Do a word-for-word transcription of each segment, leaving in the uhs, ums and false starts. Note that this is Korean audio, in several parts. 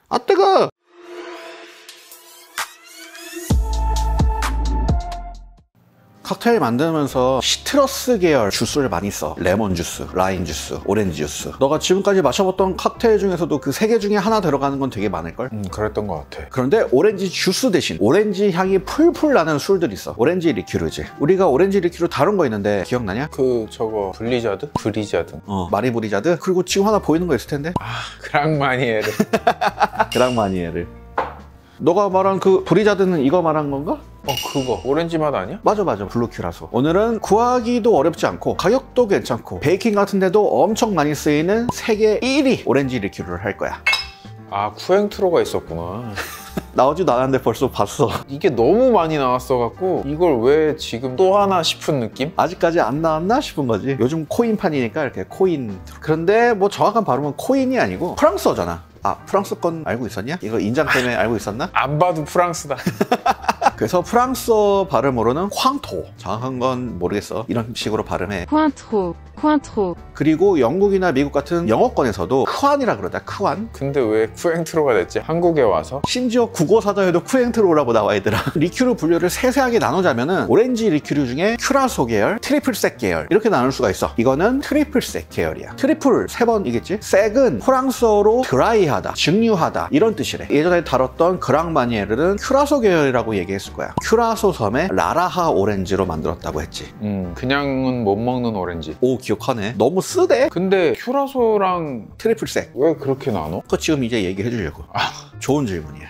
아 뜨거! 칵테일 만들면서 시트러스 계열 주스를 많이 써. 레몬 주스, 라임 주스, 오렌지 주스. 너가 지금까지 마셔봤던 칵테일 중에서도 그 세 개 중에 하나 들어가는 건 되게 많을걸? 음 그랬던 것 같아. 그런데 오렌지 주스 대신 오렌지 향이 풀풀 나는 술들이 있어. 오렌지 리큐르지. 우리가 오렌지 리큐르 다룬 거 있는데 기억나냐? 그 저거 블리자드? 브리자드? 어 마리브리자드? 그리고 지금 하나 보이는 거 있을 텐데? 아 그랑마니에르. 그랑마니에르. 너가 말한 그 브리자드는 이거 말한 건가? 어 그거 오렌지 맛 아니야? 맞아 맞아 블루 큐라소. 오늘은 구하기도 어렵지 않고 가격도 괜찮고 베이킹 같은 데도 엄청 많이 쓰이는 세계 일 위 오렌지 리큐르를 할 거야. 아 쿠엥트로가 있었구나. 나오지도 않았는데 벌써 봤어. 이게 너무 많이 나왔어갖고 이걸 왜 지금 또 하나 싶은 느낌? 아직까지 안 나왔나 싶은 거지. 요즘 코인판이니까 이렇게 코인. 그런데 뭐 정확한 발음은 코인이 아니고 프랑스어잖아. 아 프랑스 건 알고 있었냐? 이거 인장 때문에 알고 있었나? 안 봐도 프랑스다. 그래서 프랑스어 발음으로는 쾅토. 정확한 건 모르겠어. 이런 식으로 발음해. Cointreau, Cointreau. 그리고 영국이나 미국 같은 영어권에서도 크완이라 그러다. 크완. 근데 왜 쿠엥트로가 됐지? 한국에 와서? 심지어 국어사전에도 쿠엥트로라고 나와 있더라. 리큐르 분류를 세세하게 나누자면은 오렌지 리큐르 중에 큐라소 계열, 트리플 색 계열 이렇게 나눌 수가 있어. 이거는 트리플 색 계열이야. 트리플 세 번이겠지? 색은 프랑스어로 드라이하다, 증류하다 이런 뜻이래. 예전에 다뤘던 그랑마니에르는 큐라소 계열이라고 얘기했을 거야. 큐라소 섬에 라라하 오렌지로 만들었다고 했지. 음 그냥은 못 먹는 오렌지. 오 기억하네. 너무 쓰대. 근데 큐라소랑 트리플 색. 왜 그렇게 나눠? 그거 지금 이제 얘기해 주려고. 아 좋은 질문이야.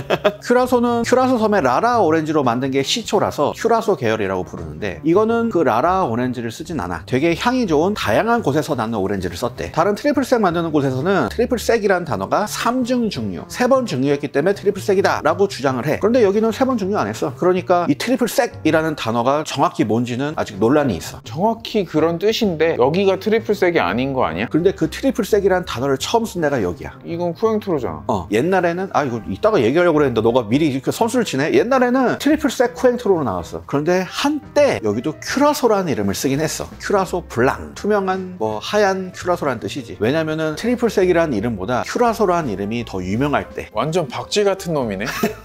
큐라소는 큐라소 섬의 라라 오렌지로 만든 게 시초라서 큐라소 계열이라고 부르는데 이거는 그 라라 오렌지를 쓰진 않아. 되게 향이 좋은 다양한 곳에서 나는 오렌지를 썼대. 다른 트리플색 만드는 곳에서는 트리플색이라는 단어가 삼중 증류, 세 번 증류했기 때문에 트리플색이다 라고 주장을 해. 그런데 여기는 세 번 증류 안 했어. 그러니까 이 트리플색이라는 단어가 정확히 뭔지는 아직 논란이 있어. 정확히 그런 뜻인데 여기가 트리플색이 아닌 거 아니야? 그런데 그 트리플색이라는 단어를 처음 쓴 데가 여기야. 이건 쿠엥트로잖아. 어 옛날에는 아 이거 이따가 얘기하려고 그랬는데 너가 미리 이렇게 선수를 치네. 옛날에는 트리플색 쿠엥트로로 나왔어. 그런데 한때 여기도 큐라소라는 이름을 쓰긴 했어. 큐라소 블랑, 투명한 뭐 하얀 큐라소라는 뜻이지. 왜냐면은 트리플색이라는 이름보다 큐라소라는 이름이 더 유명할 때. 완전 박쥐 같은 놈이네.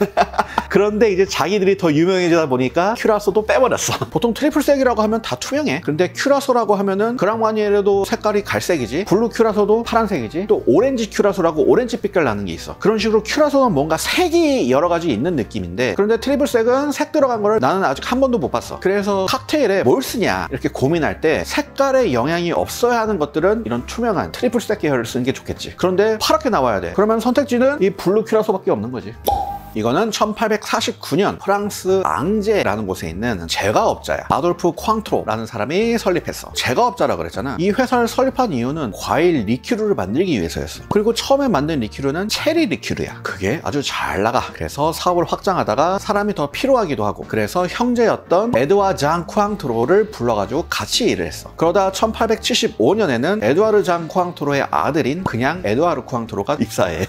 그런데 이제 자기들이 더 유명해지다 보니까 큐라소도 빼버렸어. 보통 트리플색이라고 하면 다 투명해. 근데 큐라소라고 하면은 그랑마니에르도 색깔이 갈색이지, 블루 큐라소도 파란색이지, 또 오렌지 큐라소라고 오렌지 빛깔 나는 게 있어. 그런 식으로 큐라소는 뭔가 색이 여러 가지 있는 느낌인데, 그런데 트리플색은 색 들어간 거를 나는 아직 한 번도 못 봤어. 그래서 칵테일에 뭘 쓰냐 이렇게 고민할 때 색깔에 영향이 없어야 하는 것들은 이런 투명한 트리플색 계열을 쓰는 게 좋겠지. 그런데 파랗게 나와야 돼. 그러면 선택지는 이 블루 큐라소밖에 없는 거지. 이거는 천팔백사십구 년 프랑스 앙제라는 곳에 있는 제과업자야. 아돌프 쾅트로라는 사람이 설립했어. 제과업자라 그랬잖아. 이 회사를 설립한 이유는 과일 리큐르를 만들기 위해서였어. 그리고 처음에 만든 리큐르는 체리 리큐르야. 그게 아주 잘 나가. 그래서 사업을 확장하다가 사람이 더 필요하기도 하고, 그래서 형제였던 에드와 장 쾅트로를 불러가지고 같이 일을 했어. 그러다 천팔백칠십오 년에는 에드와르 장 쾅트로의 아들인 그냥 에드와르 쾅트로가 입사해.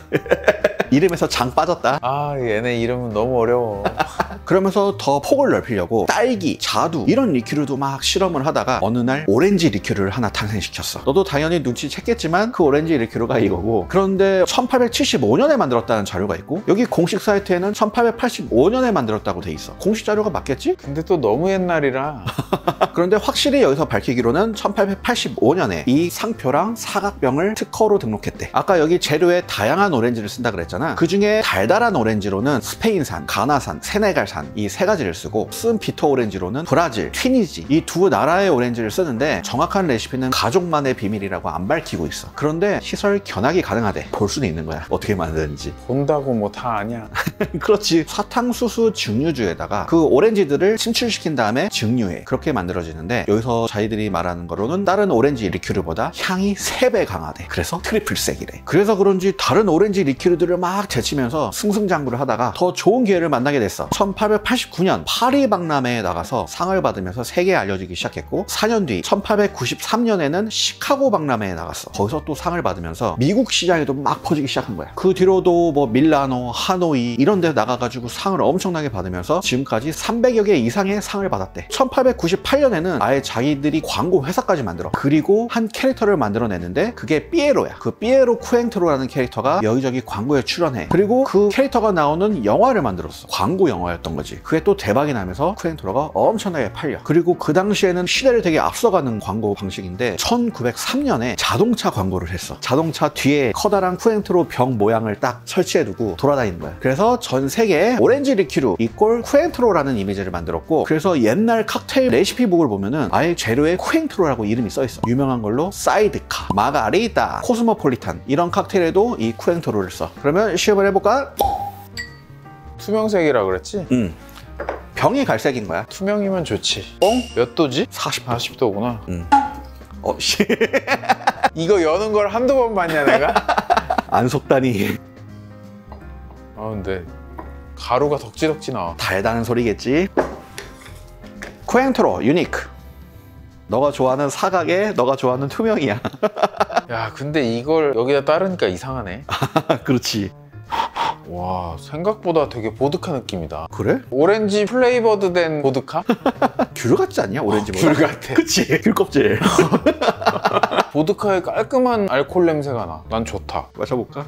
이름에서 장 빠졌다. 아 얘네 이름은 너무 어려워. 그러면서 더 폭을 넓히려고 딸기, 자두 이런 리큐르도 막 실험을 하다가 어느 날 오렌지 리큐르를 하나 탄생시켰어. 너도 당연히 눈치챘겠지만 그 오렌지 리큐르가 이거고, 그런데 천팔백칠십오 년에 만들었다는 자료가 있고 여기 공식 사이트에는 천팔백팔십오 년에 만들었다고 돼 있어. 공식 자료가 맞겠지? 근데 또 너무 옛날이라. 그런데 확실히 여기서 밝히기로는 천팔백팔십오 년에 이 상표랑 사각병을 특허로 등록했대. 아까 여기 재료에 다양한 오렌지를 쓴다 그랬잖아. 그 중에 달달한 오렌지로는 스페인산, 가나산, 세네갈산 이 세 가지를 쓰고, 쓴 비터 오렌지로는 브라질, 튀니지 이 두 나라의 오렌지를 쓰는데 정확한 레시피는 가족만의 비밀이라고 안 밝히고 있어. 그런데 시설 견학이 가능하대. 볼 수는 있는 거야. 어떻게 만드는지. 본다고 뭐 다 아냐. 그렇지. 사탕수수 증류주에다가 그 오렌지들을 침출시킨 다음에 증류해. 그렇게 만들어지는데 여기서 자기들이 말하는 거로는 다른 오렌지 리큐르보다 향이 세 배 강하대. 그래서 트리플색이래. 그래서 그런지 다른 오렌지 리큐르들을 막 제치면서 승승장구를 하다가 더 좋은 기회를 만나게 됐어. 천팔백팔십구 년 파리 박람회에 나가서 상을 받으면서 세계에 알려지기 시작했고, 사 년 뒤 천팔백구십삼 년에는 시카고 박람회에 나갔어. 거기서 또 상을 받으면서 미국 시장에도 막 퍼지기 시작한 거야. 그 뒤로도 뭐 밀라노, 하노이 이런 데 나가가지고 상을 엄청나게 받으면서 지금까지 삼백여 개 이상의 상을 받았대. 천팔백구십팔 년에는 아예 자기들이 광고 회사까지 만들어. 그리고 한 캐릭터를 만들어냈는데 그게 삐에로야. 그 삐에로 쿠엥트로라는 캐릭터가 여기저기 광고에 출연해. 그리고 그 캐릭터가 나오는 영화를 만들었어. 광고 영화였던 거지. 그게 또 대박이 나면서 쿠엔트로가 엄청나게 팔려. 그리고 그 당시에는 시대를 되게 앞서가는 광고 방식인데 천구백삼 년에 자동차 광고를 했어. 자동차 뒤에 커다란 쿠엔트로 병 모양을 딱 설치해두고 돌아다니는 거야. 그래서 전 세계에 오렌지 리큐르 이꼴 쿠엔트로라는 이미지를 만들었고, 그래서 옛날 칵테일 레시피북을 보면은 아예 재료에 쿠엔트로라고 이름이 써있어. 유명한 걸로 사이드카, 마가리타, 코스모폴리탄 이런 칵테일에도 이 쿠엔트로를 써. 그러면 시음을 해볼까? 투명색이라 그랬지? 응. 병이 갈색인 거야. 투명이면 좋지. 뻥? 몇 도지? 사십. 사십 도구나. 응. 어, 씨. 이거 여는 걸 한두 번 봤냐 내가? 안 속다니. 아 근데 가루가 덕지덕지 나와. 달다는 소리겠지. 쿠엔트로 유니크. 너가 좋아하는 사각에 너가 좋아하는 투명이야. 야 근데 이걸 여기다 따르니까 이상하네. 그렇지. 와 생각보다 되게 보드카 느낌이다. 그래? 오렌지 플레이버드 된 보드카? 귤 같지 않냐? 오렌지보다. 귤 같아. 그치? 귤 껍질. 보드카의 깔끔한 알코올 냄새가 나. 난 좋다. 마셔볼까?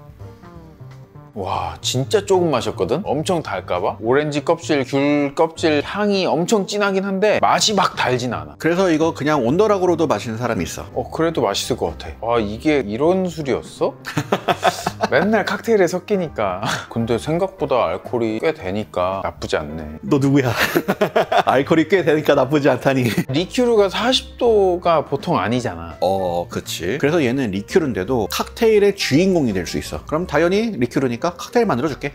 와 진짜 조금 마셨거든? 엄청 달까봐? 오렌지 껍질, 귤 껍질 향이 엄청 진하긴 한데 맛이 막 달진 않아. 그래서 이거 그냥 온더락으로도 마시는 사람이 있어. 어 그래도 맛있을 것 같아. 아 이게 이런 술이었어? 맨날 칵테일에 섞이니까. 근데 생각보다 알코올이 꽤 되니까 나쁘지 않네. 너 누구야? 알코올이 꽤 되니까 나쁘지 않다니. 리큐르가 사십 도가 보통 아니잖아. 어, 그치. 그래서 얘는 리큐르인데도 칵테일의 주인공이 될 수 있어. 그럼 당연히 리큐르니까 칵테일 만들어줄게.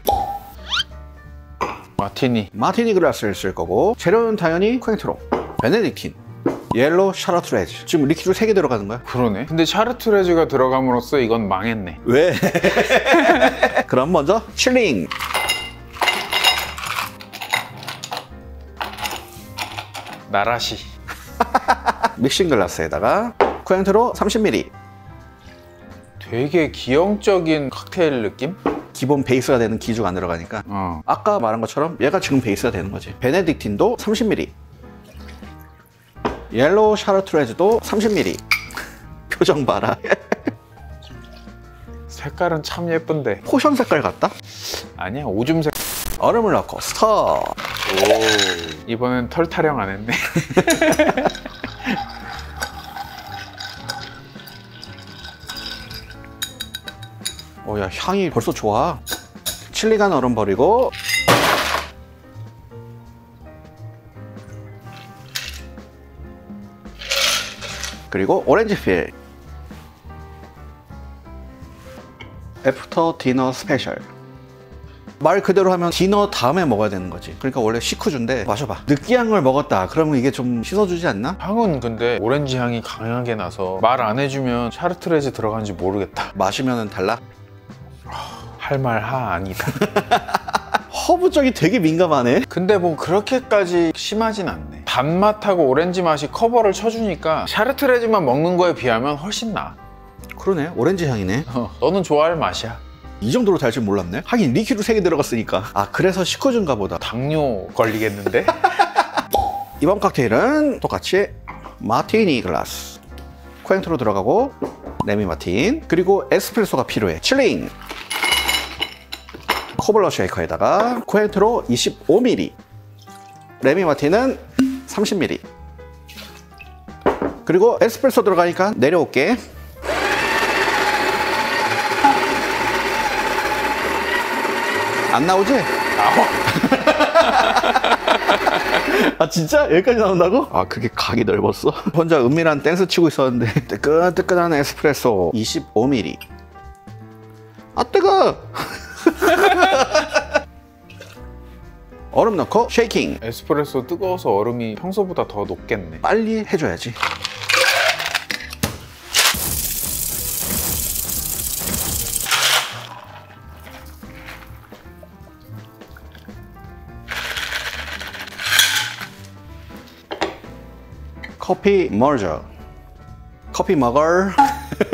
마티니. 마티니 글라스를 쓸 거고, 재료는 당연히 쿠엔트로, 베네딕틴, 옐로우 샤르트레즈. 지금 리큐르 세 개 들어가는 거야. 그러네. 근데 샤르트레즈가 들어감으로써 이건 망했네. 왜? 그럼 먼저 칠링. 나라시. 믹싱 글라스에다가 쿠엔트로 삼십 밀리리터. 되게 기형적인 칵테일 느낌? 기본 베이스가 되는 기주가 안 들어가니까. 어. 아까 말한 것처럼 얘가 지금 베이스가 되는 거지. 베네딕틴도 삼십 밀리리터. 옐로우 샤르트레즈도 삼십 밀리리터. 표정 봐라. 색깔은 참 예쁜데. 포션 색깔 같다? 아니야 오줌색. 얼음을 넣고 스터. 오. 이번엔 털 타령 안 했네. 어, 야, 향이 벌써 좋아. 칠리간 얼음 버리고. 그리고 오렌지 필. 애프터 디너 스페셜. 말 그대로 하면 디너 다음에 먹어야 되는 거지. 그러니까 원래 식후주인데 마셔봐. 느끼한 걸 먹었다 그러면 이게 좀 씻어주지 않나? 향은 근데 오렌지 향이 강하게 나서 말 안 해주면 샤르트레즈 들어간지 모르겠다. 마시면은 달라? 할 말 하 아니다. 허브 쪽이 되게 민감하네. 근데 뭐 그렇게까지 심하진 않네. 단맛하고 오렌지 맛이 커버를 쳐주니까 샤르트레즈만 먹는 거에 비하면 훨씬 나아. 그러네, 오렌지 향이네. 어, 너는 좋아할 맛이야. 이 정도로 달 줄 몰랐네. 하긴 리큐르 세 개 들어갔으니까. 아, 그래서 식후주인가 보다. 당뇨 걸리겠는데? 이번 칵테일은 똑같이 마티니 글라스, 쿠엔트로 들어가고 레미 마틴, 그리고 에스프레소가 필요해. 칠링. 코블러 쉐이커에다가 쿠엔트로 이십오 밀리리터, 레미 마틴은 삼십 밀리리터. 그리고 에스프레소 들어가니까 내려올게. 안 나오지? 나와. 아 진짜? 여기까지 나온다고? 아 그게 각이 넓었어? 혼자 은밀한 댄스 치고 있었는데. 뜨끈뜨끈한 에스프레소 이십오 밀리리터. 아 뜨거! 얼음 넣고 쉐이킹. 에스프레소 뜨거워서 얼음이 평소보다 더 녹겠네. 빨리 해줘야지. 커피 머저. 커피 머거.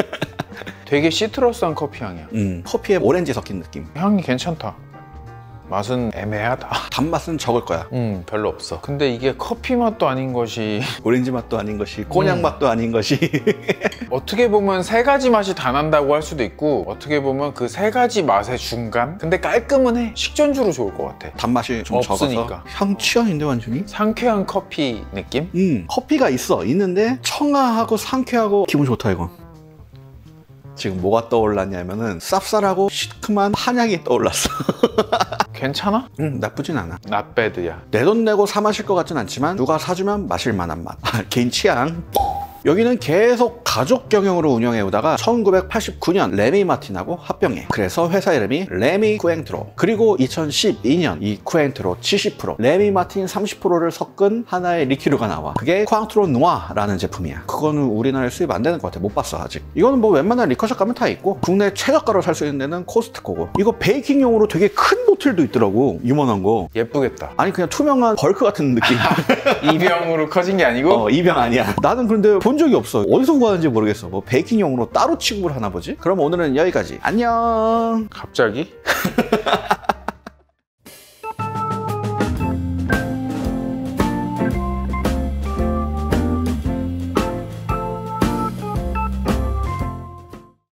되게 시트러스한 커피 향이야. 음, 커피에 오렌지 섞인 느낌. 향이 괜찮다. 맛은 애매하다. 단맛은 적을 거야. 음 별로 없어. 근데 이게 커피 맛도 아닌 것이 오렌지 맛도 아닌 것이, 꼬냑 음. 맛도 아닌 것이. 어떻게 보면 세 가지 맛이 다 난다고 할 수도 있고, 어떻게 보면 그 세 가지 맛의 중간? 근데 깔끔은 해. 식전주로 좋을 것 같아. 단맛이 좀 없으니까. 적어서. 향 취향인데 완전히? 상쾌한 커피 느낌? 음, 커피가 있어. 있는데 청아하고 상쾌하고 기분 좋다 이거. 지금 뭐가 떠올랐냐면은 쌉쌀하고 시큼한 한약이 떠올랐어. 괜찮아? 음, 나쁘진 않아. Not bad야. 내 돈 내고 사 마실 것 같진 않지만 누가 사주면 마실 만한 맛. 아, 개인 취향. 여기는 계속 가족 경영으로 운영해 오다가 천구백팔십구 년 레미 마틴하고 합병해. 그래서 회사 이름이 레미 쿠엥트로. 그리고 이천십이 년 이 쿠엥트로 칠십 퍼센트, 레미 마틴 삼십 퍼센트를 섞은 하나의 리큐르가 나와. 그게 쿠앙트로 누아라는 제품이야. 그거는 우리나라에 수입 안 되는 것 같아. 못 봤어 아직. 이거는 뭐 웬만한 리커샵 가면 다 있고, 국내 최저가로 살 수 있는 데는 코스트코고. 이거 베이킹용으로 되게 큰 보틀도 있더라고. 이만한 거. 예쁘겠다. 아니 그냥 투명한 벌크 같은 느낌. 이병으로 커진 게 아니고? 어, 이병 아니야. 나는 그런데 본 적이 없어. 어디서 구하는지 모르겠어. 뭐 베이킹용으로 따로 취급을 하나 보지? 그럼 오늘은 여기까지. 안녕. 갑자기?